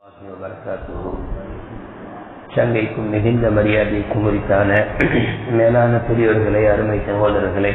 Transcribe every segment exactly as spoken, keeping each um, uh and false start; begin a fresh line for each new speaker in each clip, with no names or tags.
சங்கைக்கும் மிகுந்த மரியாதைக்கும் உரித்தான மேலான பெரியோர்களே, அருமை சகோதரர்களே,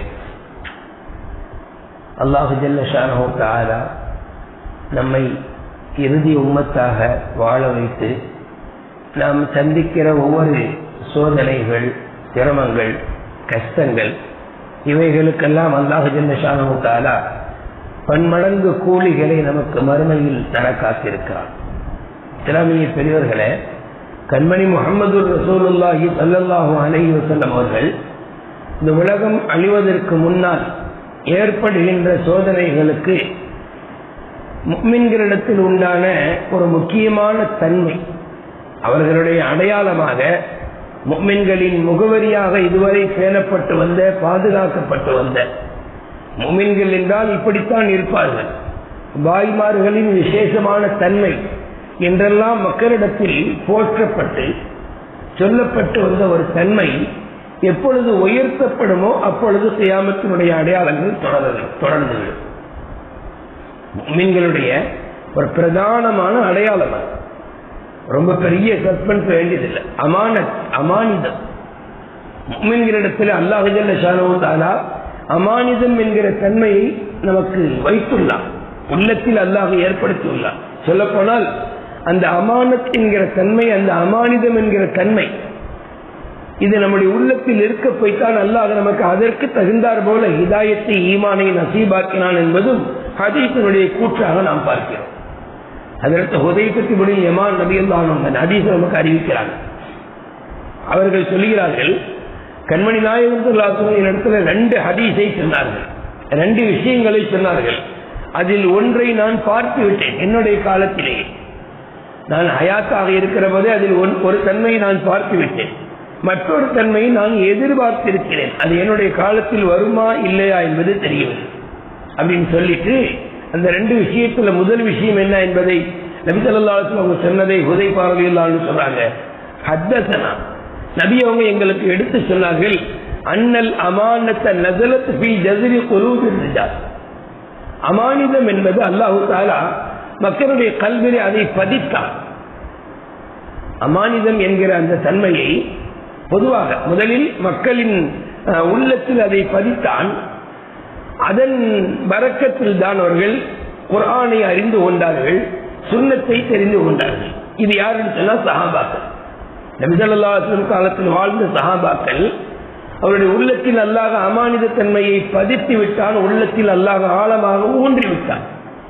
அல்லாஹு ஜல்ல ஷானஹு தஆலா நம்மை இறுதி உம்மத்தாக வாழ வைத்து நாம் சந்திக்கிற ஒவ்வொரு சோதனைகள், சிரமங்கள், கஷ்டங்கள் இவைகளுக்கெல்லாம் அல்லாஹு ஜல்ல ஷானஹு தஆலா பன்மடங்கு கூலிகளை நமக்கு மறுமையில் தர காத்திருக்கிறார். இஸ்லாமிய பெரியவர்களே, கண்மணி முஹம்மது ரசூலுல்லாஹி ஸல்லல்லாஹு அலைஹி வஸல்லம் அவர்கள் இந்த உலகம் அழிவதற்கு முன்னால் ஏற்படுகின்ற சோதனைகளுக்கு முஃமின்களிடத்தில் உண்டான ஒரு முக்கியமான தன்மை, அவர்களுடைய அடையாளமாக, முஃமின்களின் முகவரியாக இதுவரை பேணப்பட்டு வந்த, பாதுகாக்கப்பட்டு வந்த, முஃமின்கள் என்றால் இப்படித்தான் இருப்பார்கள், பாய்மார்களின் விசேஷமான தன்மை என்றெல்லாம் மக்களிடத்தில் போற்றப்பட்டு சொல்லப்பட்டு வந்த ஒரு தன்மை எப்பொழுது உயர்த்தப்படுமோ அப்பொழுது கியாமத்தினுடைய அடையாளங்கள் தொடர்ந்து தொடர்ந்து முஃமின்களுடைய ஒரு பிரதானமான அடையாளம். ரொம்ப பெரிய சஸ்பென்ஸ் வேண்டியதில்லை. அமானத், அமானிதம். முஃமின்களிடத்தில் அல்லாஹ் ஜல்ல ஷானஹு தஆலா அமானிதம் என்கிற தன்மையை நமக்கு வைத்துள்ளார், உள்ளத்தில் அல்லாஹ் ஏற்படுத்தியுள்ளார். சொல்ல போனால் அந்த அமானத் என்கிற தன்மை, அந்த அமானிதம் என்கிற தன்மை இது நம்முடைய உள்ளத்தில் இருக்க போய்த்தான் அல்லாஹ் நமக்கு அதற்கு தகுந்தார் போல ஹிதாயத்தை, ஈமானை நசீபாக்கினான் என்பதும் ஹதீஸினுடைய கூற்றாக நாம் பார்க்கிறோம். அதற்கு ஹுதைஃபத்து இப்னு யமான் ரலியல்லாஹு அன்ஹு ஹதீஸ் நமக்கு அறிவிக்கிறார்கள். அவர்கள் சொல்கிறார்கள், கண்மணி நாயகம் ஸல்லல்லாஹு அலைஹி வஸல்லம் இடத்துல ரெண்டு ஹதீஸை சொன்னார்கள், ரெண்டு விஷயங்களை சொன்னார்கள். அதில் ஒன்றை நான் பார்த்து விட்டேன், என்னுடைய காலத்திலேயே நான் ஹயாத்தாக இருக்கிற போது அதில் ஒரு தன்மையை நான் பார்த்து விட்டேன், மற்றொரு தன்மையை நான் எதிர்பார்த்திருக்கிறேன், அது என்னுடைய காலத்தில் வருமா இல்லையா என்பது தெரியவில்லை அப்படின்னு சொல்லிட்டு அந்த ரெண்டு விஷயத்துல முதல் விஷயம் என்ன என்பதை நபி ஸல்லல்லாஹு அலைஹி வஸல்லம் அவங்க சொன்னதை ஹுதைஃபா ரலியல்லாஹு அன்ஹு சொல்றாங்க. ஹத்தஸனா, நபி அவங்க எங்களுக்கு எடுத்து சொன்னார்கள், அன்னல் அமானத நஸலத் ஃபீ ஜஸ்ரி குலூபிர் ரிஜால். அமானிதம் என்பது அல்லாஹ் தஆலா மக்களுடைய கல்விலே அதை பதித்தான். அமானிதம் என்கிற அந்த தன்மையை பொதுவாக முதலில் மக்களின் உள்ளத்தில் அதை பதித்தான். அதன் பரக்கத்தில் தான் அவர்கள் குர்ஆனை அறிந்து கொண்டார்கள், சுன்னத்தை தெரிந்து கொண்டார்கள். இது யாருன்னு சொன்னா சஹாபாக்கள். நபி ஸல்லல்லாஹு அலைஹி வஸல்லம் காலத்தில் வாழ்ந்த சஹாபாக்கள் அவருடைய உள்ளத்தில் அல்லாஹ் அமானித தன்மையை பதித்து விட்டான், உள்ளத்தில் அல்லாஹ் ஆழமாக ஊன்றி விட்டான்.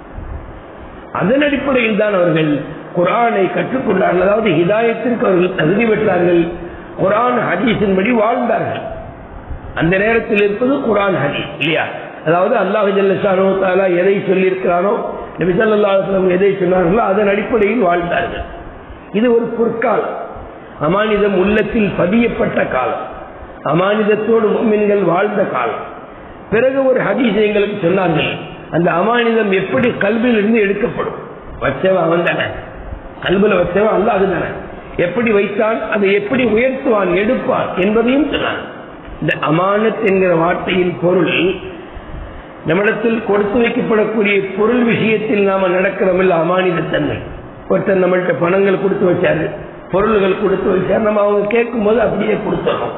அதன் அடிப்படையில் தான் அவர்கள் குர்ஆனை கற்றுக்கொண்டார்கள், அதாவது ஹிதாயத்திற்கு அவர்கள் தகுதி பெற்றார்கள், குர்ஆன் ஹதீஸின்படி வாழ்ந்தார்கள். அந்த நேரத்தில் இருப்பது குர்ஆன் ஹதீஸ் இல்லையா? அதாவது அல்லாஹ் ஜல்ல ஷானஹு தஆலா எதை சொல்லியிருக்கிறானோ, நபி ஸல்லல்லாஹு அலைஹி வஸல்லம் எதை சொன்னார்களோ அதன் அடிப்படையில் வாழ்ந்தார்கள். இது ஒரு பொற்காலம், அமானிதம் உள்ளத்தில் பதியப்பட்ட காலம், அமானிதத்தோடு முஃமின்கள் வாழ்ந்த காலம். பிறகு ஒரு ஹதீஸ் எங்களுக்கு சொன்னார்கள், அந்த அமானிதம் எப்படி கல்பில் இருந்து எடுக்கப்படும், வச்சவன் அவன் தானே, கல்பில் வச்சவன் அல்லாஹ் தானே, எப்படி வைத்தான், அதை எப்படி உயர்த்துவான், எடுப்பான் என்பதையும் சொன்னான். இந்த அமானத் என்கிற வார்த்தையின் பொருள், நம்மிடத்தில் கொடுத்து வைக்கப்படக்கூடிய பொருள் விஷயத்தில் நாம நடக்கிறோமில்ல, அமானித தன்மை. ஒருத்தர் நம்மள்கிட்ட பணங்கள் கொடுத்து வச்சாரு, பொருள்கள் கொடுத்து வச்சாரு, நம்ம அவங்க கேட்கும் போது அப்படியே கொடுத்துறோம்.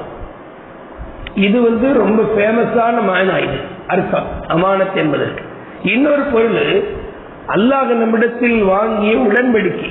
இது வந்து ரொம்ப ஃபேமஸான மானா, இது அர்த்தம் அமானத் என்பதற்கு. இன்னொரு பொருள், அல்லாஹ் நம்மிடத்தில் வாங்கிய உடன்படிக்கை,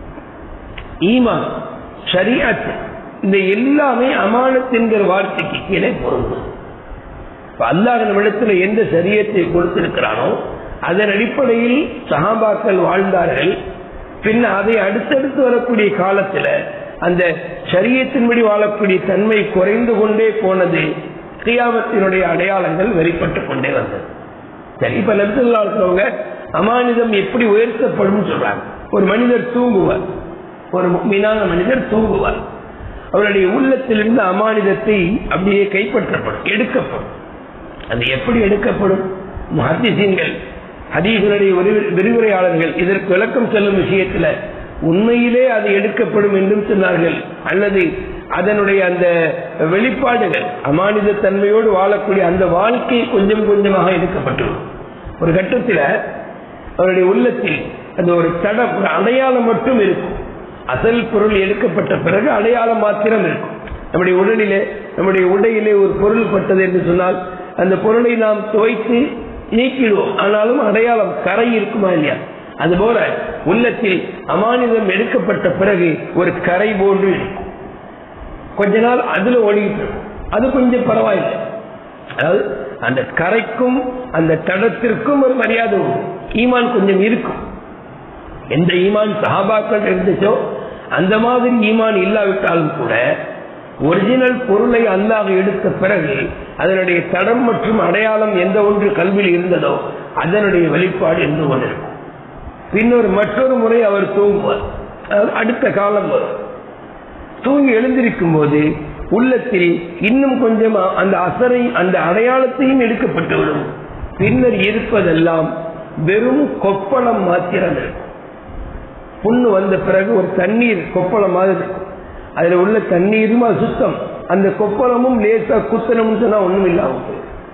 ஈமான், ஷரீஅத், இந்த எல்லாமே அமானத் என்கிற வார்த்தைக்கு கீழே பொருந்தும். அல்லாஹ் நம்மிடத்தில் எந்த ஷரீஅத்தை கொடுத்திருக்கிறானோ அதன் அடிப்படையில் சஹாபாக்கள் வாழ்ந்தார்கள். பின் அதை அடுத்தடுத்து வரக்கூடிய காலத்துல அந்த ஷரீஅத்தின்படி வாழக்கூடிய தன்மை குறைந்து கொண்டே போனது, கியாமத்தினுடைய அடையாளங்கள் வெளிப்பட்டு கொண்டே வந்தது. சரி, இப்ப நபி ஸல்லல்லாஹு அலைஹி வஸல்லம் அமானிதம் எப்படி உயர்த்தப்படும் சொல்றாங்க. ஒரு மனிதர் தூங்குவார், ஒரு முஃமினான மனிதர் தூங்குவார், அவருடைய உள்ளத்திலிருந்து அமானிதத்தை அப்படியே கைப்பற்றப்படும், எடுக்கப்படும். அது எப்படி எடுக்கப்படும்? முஹத்திஸீன்கள், ஹதீஸுடைய விரிவுரையாளர்கள் இதற்கு விளக்கம் சொல்லும் விஷயத்துல உண்மையிலே அது எடுக்கப்படும் என்றும் சொன்னார்கள், அல்லது அதனுடைய அந்த வெளிப்பாடுகள், அமானித தன்மையோடு வாழக்கூடிய அந்த வாழ்க்கை கொஞ்சம் கொஞ்சமாக எடுக்கப்பட்டுள்ளது. ஒரு கட்டத்தில் அவருடைய உள்ளத்தில் அது ஒரு தட ஒரு அடையாளம் மட்டும் இருக்கும். அசல் பொருள் எடுக்கப்பட்ட பிறகு அடையாளம் மாத்திரம் இருக்கும். நம்முடைய உடலிலே நம்முடைய உடையிலே ஒரு பொருள் பட்டது என்று சொன்னால் அந்த பொருளை நாம் துவைத்து நீக்கிடுவோம், ஆனாலும் அடையாளம் கரை இருக்குமா இல்லையா? அதுபோல உள்ளத்தில் அமானிதம் எடுக்கப்பட்ட பிறகு ஒரு கரை போன்று இருக்கும். கொஞ்ச நாள் அதுல ஒழிட்டு அது கொஞ்சம் பரவாயில்லை. அதாவது அந்த கரைக்கும் அந்த தடத்திற்கும் ஒரு மரியாதை உண்டு. ஈமான் கொஞ்சம் இருக்கும். எந்த ஈமான் சஹாபாக்கள் இருந்துச்சோ அந்த மாதிரி ஈமான் இல்லாவிட்டாலும் கூட ஒரிஜினல் பொருளை அல்லாஹ் எடுத்த பிறகு அதனுடைய தடம் மற்றும் அடையாளம் எந்த ஒன்று கல்வியில் இருந்ததோ அதனுடைய வெளிப்பாடு என்று ஒன்று இருக்கும். பின்னொரு மற்றொரு முறை அவர் தூங்குவார். அடுத்த காலம் வரும். தூங்கி எழுந்திருக்கும் போது உள்ளத்தில் இன்னும் கொஞ்சம் அந்த அசரை அந்த அடையாளத்தையும் எடுக்கப்பட்டுவிடும். பின்னர் இருப்பதெல்லாம் வெறும் கொப்பளம் மாத்திரம் இருக்கும். புண்ணு வந்த பிறகு ஒரு தண்ணீர் கொப்பளம் மாதிரி இருக்கும். அதுல உள்ள தண்ணீரும் அசுத்தம், அந்த கொப்பளமும் லேசா குத்தணும் சொன்னா ஒண்ணும் இல்லாம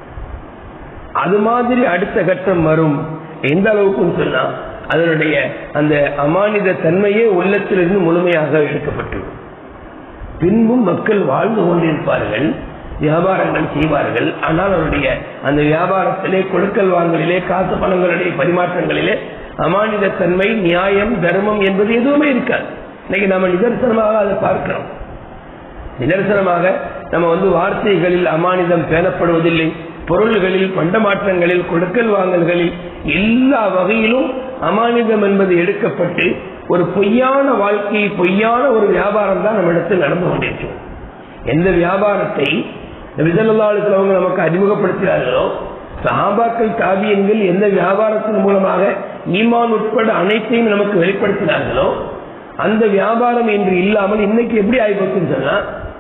அது மாதிரி அடுத்த கட்டம் வரும். எந்த அளவுக்கு சொன்னா அதனுடைய அந்த அமானித தன்மையே உள்ளத்திலிருந்து முழுமையாக எடுக்கப்பட்டு பின்பும் மக்கள் வாழ்ந்து கொண்டிருப்பார்கள், வியாபாரங்கள் செய்வார்கள். ஆனால் அவருடைய அந்த வியாபாரத்திலே கொடுக்கல் வாங்கலிலே காசு பணங்களுடைய பரிமாற்றங்களிலே அமானித தன்மை நியாயம் தர்மம் என்பது எதுவுமே இருக்காது. இன்னைக்கு நம்ம நிதர்சனமாக அதை பார்க்கிறோம். நிதர்சனமாக நம்ம வந்து வார்த்தைகளில் அமானிதம் பேணப்படுவதில்லை, பொருள்களில் பண்டமாற்றங்களில் கொடுக்கல் வாங்கல்களில் எல்லா வகையிலும் அமானிதம் என்பது எடுக்கப்பட்டு ஒரு பொய்யான வாழ்க்கை பொய்யான ஒரு வியாபாரம் தான் நம்ம இடத்தில் நடந்து கொண்டிருக்கிறோம். எந்த வியாபாரத்தை நபி ஸல்லல்லாஹு அலைஹி வஸல்லம் நமக்கு அறிமுகப்படுத்தினார்களோ சஹாபாக்கள் தாபியீன்கள் எந்த வியாபாரத்தின் மூலமாக ஈமான் உட்பட அனைத்தையும் நமக்கு வெளிப்படுத்தினார்களோ அந்த வியாபாரம் என்று இல்லாமல் இன்னைக்கு எப்படி ஆகிப்போச்சுன்னு சொன்னா,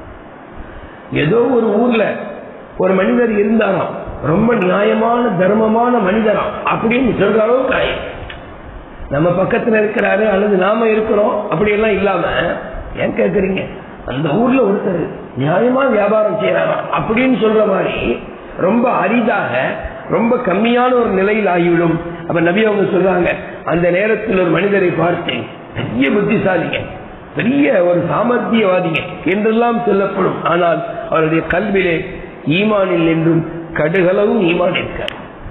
ஏதோ ஒரு ஊர்ல ஒரு மனிதர் இருந்தாராம், ரொம்ப நியாயமான தர்மமான மனிதராம் அப்படின்னு சொல்ற அளவுக்கு ஆயி நம்ம பக்கத்துல இருக்கிறாரு அல்லது நாம இருக்கிறோம் அப்படியெல்லாம் இல்லாம, ஏன் கேக்குறீங்க, அந்த ஊர்ல ஒருத்தர் நியாயமா வியாபாரம் செய்யறாராம் அப்படின்னு சொல்ற மாதிரி ரொம்ப அரிதாக ரொம்ப கம்மியான ஒரு நிலையில் ஆகிவிடும். அப்ப நபி அவங்க சொல்றாங்க, அந்த நேரத்தில் ஒரு மனிதரை பார்த்து பெரிய புத்திசாலிங்க, பெரிய ஒரு சாமர்த்தியவாதிங்க என்றெல்லாம் சொல்லப்படும். ஆனால் அவருடைய கல்விலே ஈமானில் என்றும் கடுகளவும் ஈமான் இருக்கார்.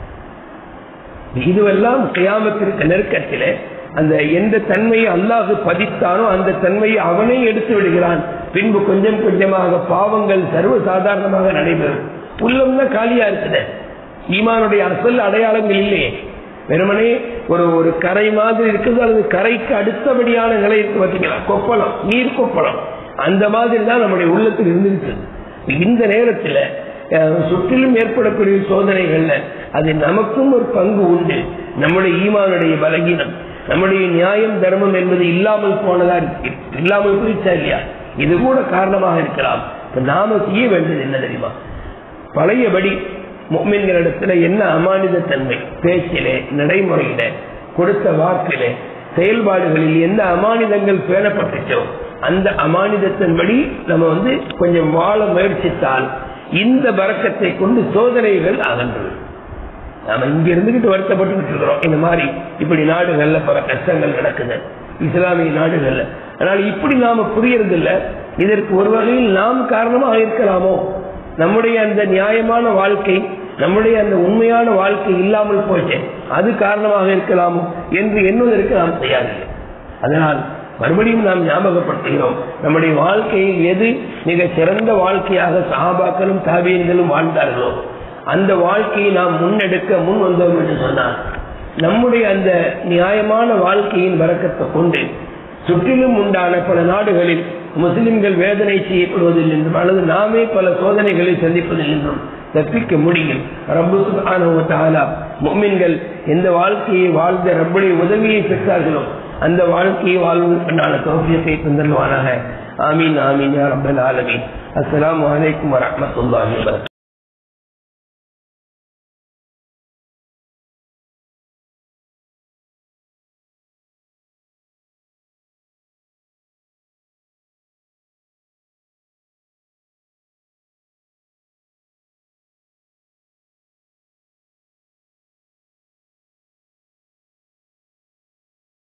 இதுவெல்லாம் கியாமத்திற்கு நெருக்கத்திலே அந்த எந்த தன்மையை அல்லாஹ் பதித்தானோ அந்த தன்மையை அவனே எடுத்து விடுகிறான். பின்பு கொஞ்சம் கொஞ்சமாக பாவங்கள் சர்வ சாதாரணமாக நடைபெறும். உள்ளம்னா காலியா இருக்குது, ஈமானுடைய அசல் அடையாளங்கள் இல்லையே, வெறுமனே ஒரு ஒரு கரை மாதிரி இருக்குது, அல்லது கரைக்கு அடுத்தபடியான நிலை இருக்கு பார்த்தீங்களா, கொப்பளம், நீர் கொப்பளம், அந்த மாதிரி தான் நம்முடைய உள்ளத்தில் இருந்திருக்கு. இந்த நேரத்தில் சுற்றிலும் ஏற்படக்கூடிய சோதனைகள்ல அது நமக்கும் ஒரு பங்கு உண்டு. நம்முடைய ஈமானுடைய பலகீனம், நம்முடைய நியாயம் தர்மம் என்பது இல்லாமல் போனதா இருக்கு, இல்லாமல் போயிடுச்சா இல்லையா, இது கூட காரணமாக இருக்கலாம். இப்ப நாம செய்ய வேண்டியது என்ன தெரியுமா, பழையபடி முஃமின்களிடத்துல என்ன அமானித தன்மை பேச்சிலே நடைமுறையில கொடுத்த வாக்கிலே செயல்பாடுகளில் எந்த அமானிதங்கள் பேணப்பட்டுச்சோ அந்த அமானிதத்தின்படி நம்ம வந்து கொஞ்சம் வாழ முயற்சித்தால் இந்த பரக்கத்தை கொண்டு சோதனைகள் அகன்று. நாம இங்க இருந்துகிட்டு வருத்தப்பட்டு இருக்கிறோம், இந்த மாதிரி இப்படி நாடுகள்ல பல கஷ்டங்கள் நடக்குது இஸ்லாமிய நாடுகள்ல. ஆனால் இப்படி நாம புரியறது இல்ல, இதற்கு ஒரு வகையில் நாம் காரணமாக இருக்கலாமோ, நம்முடைய அந்த நியாயமான வாழ்க்கை நம்முடைய அந்த உண்மையான வாழ்க்கை இல்லாமல் போச்சு அது காரணமாக இருக்கலாமோ என்று எண்ணுவதற்கு நாம் தயாரில்லை. அதனால் மறுபடியும் நாம் ஞாபகப்படுத்துகிறோம், நம்முடைய வாழ்க்கையில் எது மிக சிறந்த வாழ்க்கையாக சஹாபாக்களும் தாபியீன்களும் வாழ்ந்தார்களோ அந்த வாழ்க்கையை நாம் முன்னெடுக்க முன் வந்தோம் என்று சொன்னார். நம்முடைய அந்த நியாயமான வாழ்க்கையின் பரக்கத்தை கொண்டு சுற்றிலும் உண்டான பல நாடுகளில் முஸ்லிம்கள் வேதனை செய்யப்படுவதில் என்றும் அல்லது நாமே பல சோதனைகளை சந்திப்பதில் என்றும் தப்பிக்க முடியும். ரப்பு சுப்ஹானஹு வ தஆலா முஃமின்கள் எந்த வாழ்க்கையை வாழ்ந்த ரப்புடைய உதவியை பெற்றார்களோ அந்த வாழ்க்கையை வாழ்வதற்கான தௌஃபீகை தந்தல்வானாக. ஆமீன் ஆமீன் யா ரப்பல் ஆலமீன். அஸ்ஸலாமு அலைக்கும் வ ரஹ்மத்துல்லாஹி வ பரகாத்துஹு.